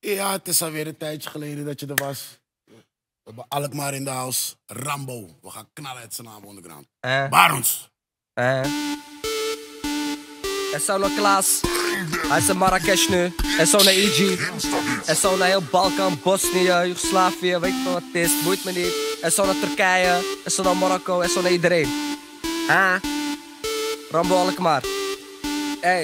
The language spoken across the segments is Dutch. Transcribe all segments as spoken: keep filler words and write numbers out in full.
Ja, het is alweer een tijdje geleden dat je er was. We hebben Alkmaar in de house. Rambo. We gaan knallen uit zijn naam ondergrond. Eh. Barons. Eh. En zo naar Klaas. Hij is in Marrakesh nu. En zo naar E G. En zo naar heel Balkan, Bosnië, Joegoslavië, weet je wat het is, boeit me niet. En zo naar Turkije. En zo naar Marokko. En zo naar iedereen. Ah. Rambo Alkmaar. Hey.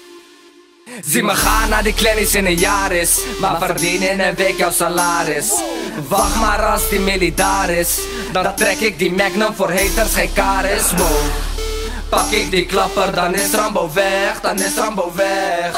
Zie me gaan naar die klinies in een jaar is, maar verdien in een week jouw salaris. Wacht maar als die militair is, dan trek ik die Magnum voor haters, geen karis. Wow. Pak ik die klapper, dan is Rambo weg, dan is Rambo weg.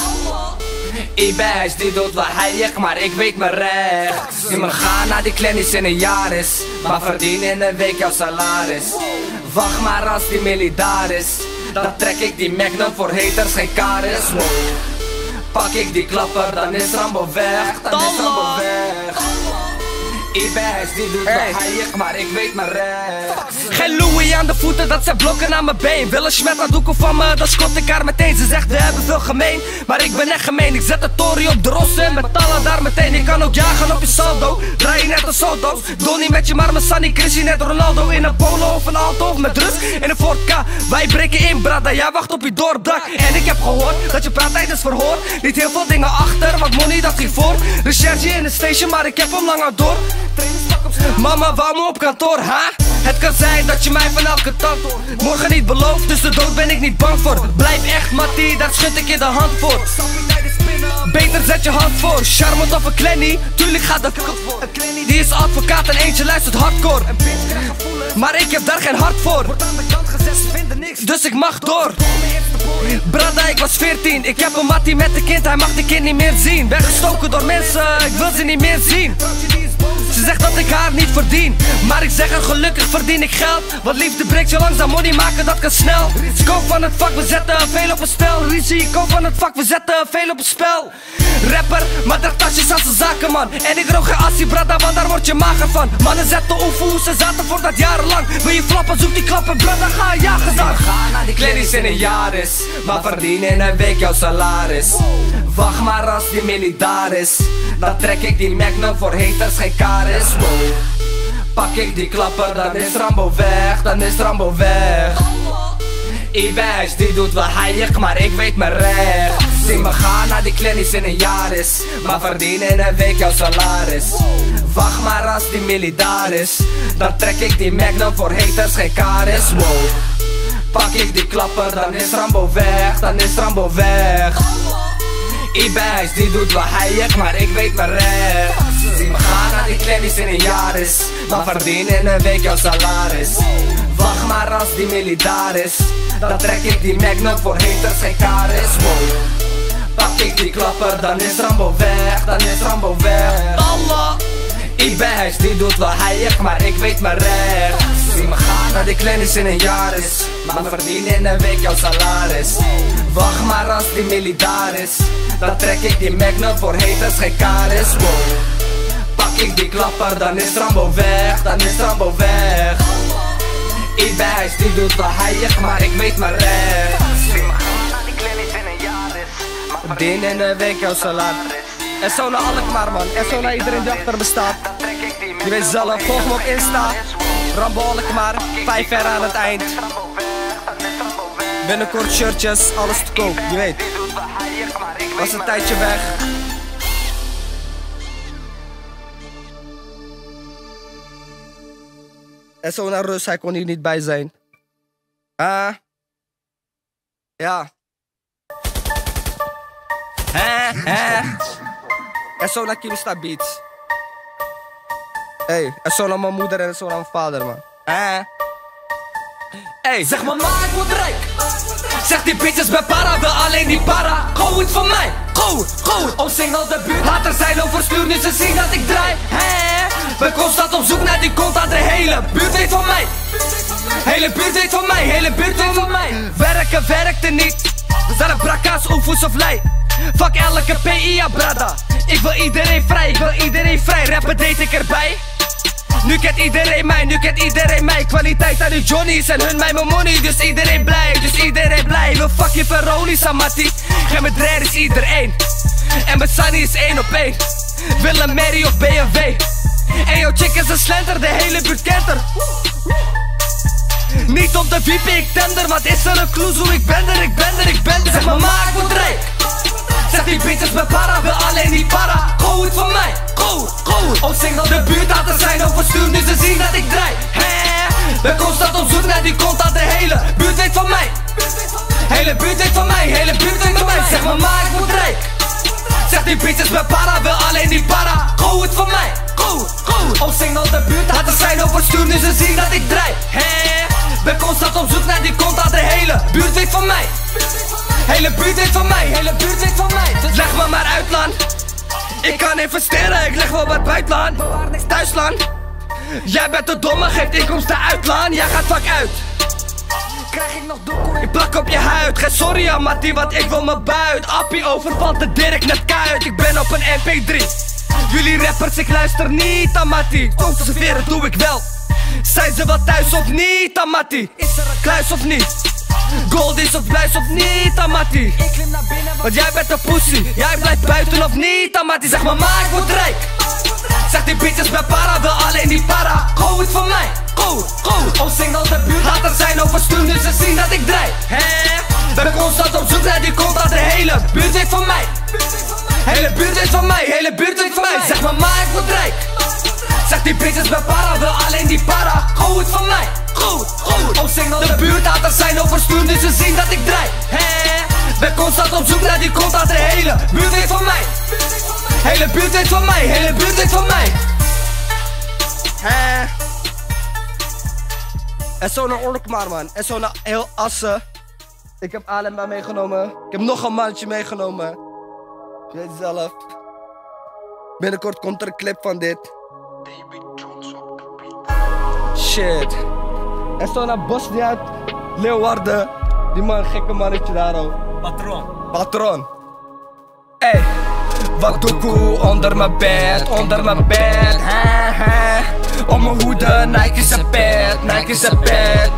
I-Bijs die doet wat hij maar ik weet mijn recht. Zie me gaan naar die klinies in een jaar is, maar verdien in een week jouw salaris. Wacht maar als die militair is, dan trek ik die Magnum voor haters, geen karis. Wow. Pak ik die klapper, dan is Rambo weg, dan is Rambo weg. I-Bijs die doet hey. Wat hij maar ik weet mijn recht. Geen Louis aan de voeten, dat zijn blokken aan mijn been. Willen schmet doeken van me, dan schot ik haar meteen. Ze zegt we hebben veel gemeen, maar ik ben echt gemeen. Ik zet de tory op de rossen, met tallen daar meteen. Ik kan ook jagen op je saldo, draai je net als auto's. Donnie met je maar mijn Sunny, Chrissy net Ronaldo. In een polo of een auto of met rust in een Ford K. Wij breken in brada, jij wacht op je doorbraak. En ik heb gehoord, dat je praat tijdens verhoor. Niet heel veel dingen achter, want money dat ging voor. Recherche in de station, maar ik heb hem lang uit door. Mama wou me op kantoor, ha? Het kan zijn dat je mij van elke kant hoort. Morgen niet beloofd, dus de dood ben ik niet bang voor. Blijf echt Mattie, daar schud ik je de hand voor. Beter zet je hand voor. Charmant of een klennie, tuurlijk gaat dat kut voor. Die is advocaat en eentje luistert hardcore. Maar ik heb daar geen hart voor, dus ik mag door. Brada, ik was veertien. Ik heb een Mattie met een kind, hij mag de kind niet meer zien. Ben gestoken door mensen, ik wil ze niet meer zien. Ze zegt dat ik haar niet verdien, maar ik zeg er gelukkig verdien ik geld. Want liefde breekt zo langzaam, money maken dat kan snel. Risico van het vak, we zetten veel op een spel. Risico van het vak, we zetten veel op een spel. Rapper, maar draagt tasjes als een zakenman. En ik rook geen assie brada, want daar word je mager van. Mannen zetten oefenen, ze zaten voor dat jarenlang. Wil je flappen, zoek die klappen brada, ga jagen dan. Ga naar die klinies in een jaar is, maar verdien in een week jouw salaris. Wacht maar als die militair is, dan trek ik die Magnum voor haters, geen karis. Wow. Pak ik die klapper, dan is Rambo weg, dan is Rambo weg. I-Bijs die doet wat hij maar ik weet mijn recht. Zie me gaan naar die klinies in een jaar is, maar verdien in een week jouw salaris. Wacht maar als die militair is, dan trek ik die Magnum voor haters, geen karis. Wow. Pak ik die klapper, dan is Rambo weg, dan is Rambo weg. I-Bijs die doet wat hij maar ik weet mijn recht. Zie me gaan naar die klinies in een jaar is, maar verdien in een week jouw salaris. Wacht maar als die militair is, dan trek ik die Magnum voor haters, geen karis. Wow. Pak ik die klapper, dan is Rambo weg, dan is Rambo weg. Allah. I-Bijs die doet wat hij maar ik weet mijn recht. Zie me gaan naar die klinies in een jaar is, maar verdien in een week jouw salaris. Wacht maar als die militair is, dan trek ik die Magnum voor haters, geen karis. Wow. Pak ik die klapper, dan is Rambo weg, dan is Rambo weg. I-Bijs die doet wat hij maar ik weet mijn recht. Zie me gaan naar die klinies in een jaar is, maar verdien in een week jouw salaris. En zo naar Alkmaar man, en zo naar iedereen die achter bestaat. Je weet zelf, volg me op Insta. Rambo Alkmaar, vijf ver aan het eind. Binnenkort shirtjes, alles te koop, je weet. Was een tijdje weg. En zo naar Rus, hij kon hier niet bij zijn. Ah. Ja. Hè, hè. En zo naar Kimista Beats. Hey, en zo naar mijn moeder en zo naar mijn vader, man. Hè. Hey, zeg mama, ik word rijk. Zeg die bitches bij para, wil alleen die para. Go het van mij, go het, go het. Omsingel de buurt, haters zijn overstuur, nu ze zien dat ik draai. Hè, ben constant op zoek naar die kont aan de hele buurt weet van mij. Hele buurt weet van mij, hele buurt weet van mij. Werken, werkte niet. We zijn een brakka's, oefens of lei. Fuck elke P I, ja brada. Ik wil iedereen vrij, ik wil iedereen vrij. Rappen deed ik erbij. Nu kent iedereen mij, nu kent iedereen mij. Kwaliteit aan die Johnny's en hun mij mijn money. Dus iedereen blij, dus iedereen blij. Wil fuck je Veroni, Samati. Geen bedrijf is iedereen. En mijn Sunny is één op één. Willem, Mary of B M W. En jouw chick is een slenter, de hele buurt kent er. Niet op de wiepen, ik tender. Wat is er een kloes hoe ik ben er, ik ben er, ik ben er. Zeg maar ma, ik word rijk. Zeg die bitches met para, wil alleen die para. Go het van mij, go, go. Omzing dat de buurt aan te zijn, overstuur nu ze zien dat ik draai. Hè, ben constant op zoek naar die kont aan de hele buurt weet van mij. Hele buurt weet van mij, hele buurt weet van mij. Zeg maar ma, ik word rijk. Zeg die bitches met para, wil alleen die para. Go het van mij, go, go. Omzing dat de buurt aan te zijn, overstuur nu ze zien dat ik draai. Hè, ben constant op zoek naar die kont aan de hele buurt weet van mij. Hele buurt weet van mij, hele buurt weet van mij. Dus leg me maar uit, land. Ik kan investeren, ik leg wel wat buitenland. Thuisland. Jij bent de domme, geeft inkomsten uitlaan. Jij gaat vak uit. Krijg ik nog doekoe? Ik plak op je huid. Geen sorry aan Mattie, want ik wil me buit. Appie overvalt de Dirk net kuit. Ik ben op een M P drie. Jullie rappers, ik luister niet aan Mattie. Toon te serveren doe ik wel. Zijn ze wel thuis of niet aan Mattie? Is er een kluis of niet? Gold is of bluis of niet, Amati? Ik klim naar binnen, want jij bent een pussy. Jij blijft buiten of niet, Amati? Zeg maar, maar ik word rijk. Zeg die bitches met para, wil alleen die para. Go het van mij, go, go. Omzing dat de buurt later zijn, overstuur nu ze zien dat ik draai. Hè? Ben constant op zoek naar die kont aan de hele buurt weet van mij. Hele buurt weet van mij, hele buurt weet van mij. Zeg maar, maar ik word rijk. Zeg die bitches met para, wil alleen die para. Go het van mij. Goed, goed. Omzing dat de buurt aan te zijn, overstuur nu ze zien dat ik draai. Hè? Ben constant op zoek naar die kont aan de hele buurt weet van mij. Hele buurt weet van mij, hele buurt weet van mij. Hè? En zo naar Orkmaar, man. En zo naar heel Assen. Ik heb Alema meegenomen. Ik heb nog een mandje meegenomen. Je weet zelf. Binnenkort komt er een clip van dit. Shit. En zo naar Bosnië uit Leeuwarden. Die man, gekke mannetje daar ook. Patroon. Patroon. Ey, wat doekoe onder mijn bed, onder mijn bed. Ha, ha. Om mijn hoede, Nike zijn pet, Nike zijn pet.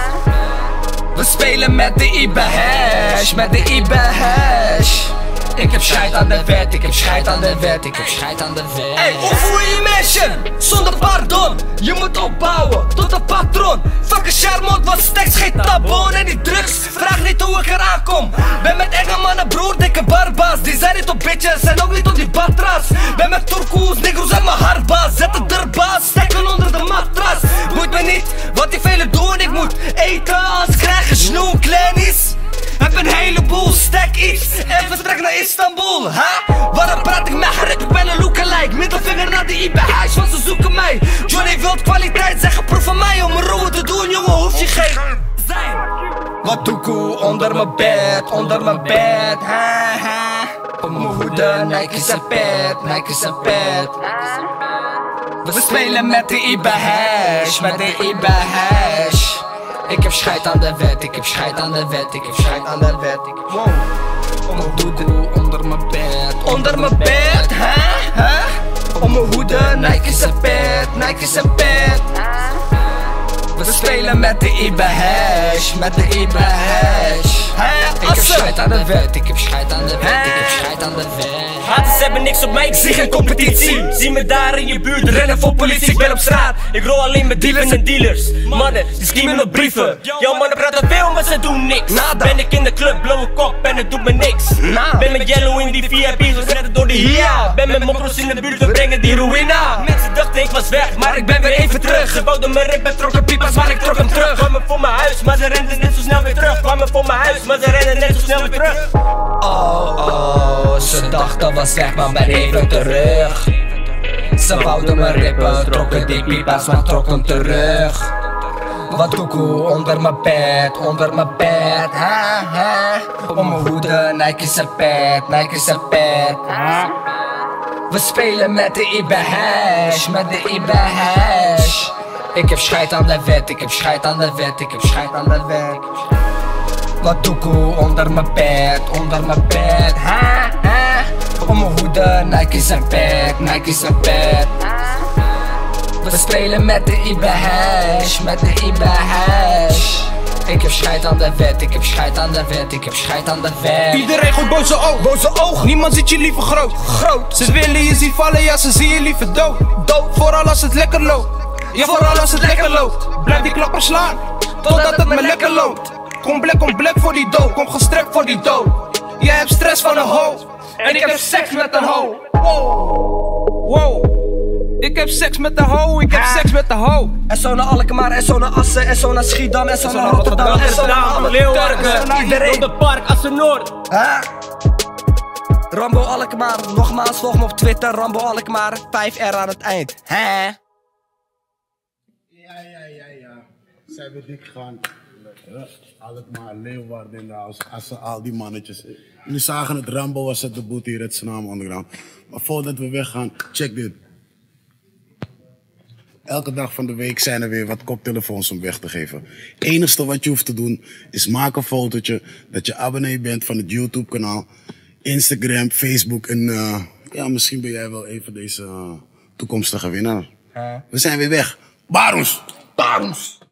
We spelen met de Ibe-hash, met de Ibe-hash. Ik heb scheid aan de wet, ik heb scheid aan de wet, ik heb scheid aan de wet. Ey, hoe voel je immersion? Zonder pardon. Je moet opbouwen tot een patroon. Fuck een Charmont, wat stacks, geen tabon. En die drugs, vraag niet hoe ik eraan kom. Ben met enge mannen, broer, dikke barba's. Die zijn niet op bitches, zijn ook niet op die batras. Ben met Turkoes, negroes en mijn hardbaas. Zet de derbaas, stekken onder de matras. Boeit me niet, wat die velen doen. Ik moet eten, als krijgen snoe, kleinies. Heb een heleboel, stek iets en vertrek naar Istanbul, ha? Waarom praat ik met Harry? Ik ben een lookalike. Middelvinger naar de Ibe-hash, want ze zoeken mij. Johnny wilt kwaliteit, zeggen proef van mij. Om een roe te doen, jongen, hoef je geen zijn. Wat doekoe onder mijn bed, onder mijn bed, ha ha. Op mijn hoede, Nike zijn pet, Nike zijn pet. We spelen met de Ibe-hash, met de Ibe-hash. Ik heb scheid aan de wet, ik heb scheid aan de wet, ik heb scheid aan de wet. Ik heb... Wow. Om mijn hoede, onder mijn bed, onder mijn bed, hè? Huh? Om mijn hoede, Nike zijn pet, Nike zijn pet. We spelen met de Ibe-hash, met de Ibe-hash. Ik heb scheid aan de wet, ik heb scheid aan de wet, ik heb scheid aan de wet. Haters hebben niks op mij, ik zie geen competitie. Zie me daar in je buurt, rennen voor politie, ik ben op straat. Ik rol alleen met dealers en dealers. Mannen, die schiemen op brieven. Jouw mannen praten veel, maar ze doen niks. Ben ik in de club, blauwe kop en het doet me niks. Ben met Yellow in die V I P's, we redden door de hia. Ben met mokros in de buurt, we brengen die ruïna. Mensen dachten ik was weg, maar ik ben weer even terug. Ze bouwden me rip met trokken piepers, maar ik trok hem terug. Kwamen voor mijn huis, maar ze renden net zo snel weer terug. Kwamen voor mijn huis, maar ze renden net zo snel weer terug. Oh, oh, ze dachten was weg, maar ben even terug. Ze wouden me rippen, trokken die piepers, maar trok hem terug. Wat doekoe onder mijn bed, onder mijn bed, ha ha. Om mijn hoede, Nike zijn pet, Nike zijn pet. We spelen met de Ibe-hash, met de Ibe-hash. Ik heb scheid aan de wet, ik heb scheid aan de wet, ik heb scheid aan de wet. Wat doekoe onder mijn bed, onder mijn bed, ha ha. Om mijn hoede, Nike zijn pet, Nike zijn pet. We spelen met de Ibe-hash, met de Ibe-hash. Ik heb scheid aan de wet, ik heb scheid aan de wet, ik heb scheid aan de wet. Iedereen gooit boze oog, Boze oog, niemand ziet je liever groot. groot. Ze willen je zien vallen, ja ze zien je liever dood. Dood. Vooral als het lekker loopt, ja vooral als het lekker loopt. Blijf die klapper slaan, totdat het me lekker loopt. Kom black, kom black voor die dood, kom gestrekt voor die dood. Jij hebt stress van een ho, en ik heb seks met een ho. Wow, wow. Ik heb seks met de ho, ik heb seks met de ho. En zo naar Alkmaar, en zo naar Assen, en zo naar Schiedam, en zo naar Rotterdam, en zo naar alle Turken. Iedereen. Op de park, Assen-Noord. Huh? Rambo Alkmaar, nogmaals volg me op Twitter, Rambo Alkmaar, vijf R aan het eind. Hè? Ja, ja, ja, ja. Zijn we dik gegaan. Ja, Alkmaar, Leeuwarden in de huis, Assen, al die mannetjes. Jullie zagen het, Rambo was het debuut hier, het Suriname Underground. Maar voordat we weggaan, check dit. Elke dag van de week zijn er weer wat koptelefoons om weg te geven. Het enige wat je hoeft te doen is maak een fotootje dat je abonnee bent van het YouTube kanaal, Instagram, Facebook en uh, ja, misschien ben jij wel een van deze uh, toekomstige winnaar. We zijn weer weg. Barons! Barons!